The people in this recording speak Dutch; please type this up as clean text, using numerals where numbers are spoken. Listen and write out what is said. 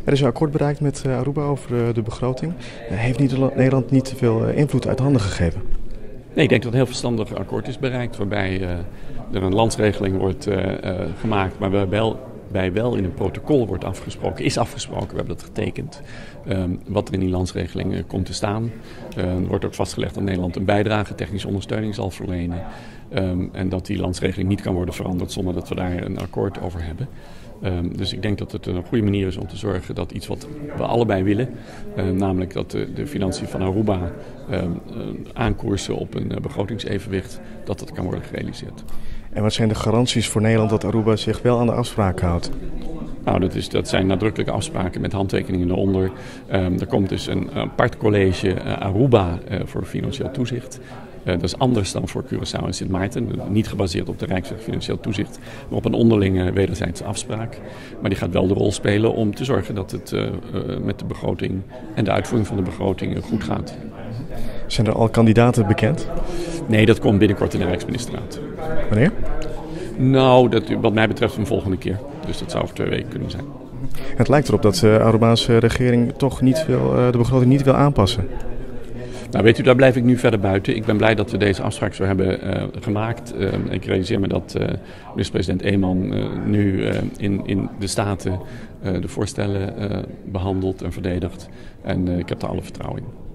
Er is een akkoord bereikt met Aruba over de begroting. Heeft Nederland niet te veel invloed uit handen gegeven? Nee, ik denk dat een heel verstandig akkoord is bereikt waarbij er een landsregeling wordt gemaakt, maar waarbij wel in een protocol wordt is afgesproken, we hebben dat getekend, wat er in die landsregeling komt te staan. Er wordt ook vastgelegd dat Nederland een bijdrage, technische ondersteuning zal verlenen en dat die landsregeling niet kan worden veranderd zonder dat we daar een akkoord over hebben. Dus ik denk dat het een goede manier is om te zorgen dat iets wat we allebei willen, namelijk dat de financiën van Aruba aankoersen op een begrotingsevenwicht, dat kan worden gerealiseerd. En wat zijn de garanties voor Nederland dat Aruba zich wel aan de afspraken houdt? Nou, dat zijn nadrukkelijke afspraken met handtekeningen eronder. Er komt dus een apart college Aruba voor financieel toezicht. Dat is anders dan voor Curaçao en Sint Maarten. Niet gebaseerd op de Rijksweg Financieel Toezicht, maar op een onderlinge wederzijdse afspraak. Maar die gaat wel de rol spelen om te zorgen dat het met de begroting en de uitvoering van de begroting goed gaat. Zijn er al kandidaten bekend? Nee, dat komt binnenkort in de Rijksministerraad. Wanneer? Nou, wat mij betreft een volgende keer. Dus dat zou over 2 weken kunnen zijn. Het lijkt erop dat de Arubaanse regering toch de begroting niet wil aanpassen. Nou, weet u, daar blijf ik nu verder buiten. Ik ben blij dat we deze afspraak zo hebben gemaakt. Ik realiseer me dat minister-president Eeman nu in de Staten de voorstellen behandelt en verdedigt. En ik heb daar alle vertrouwen in.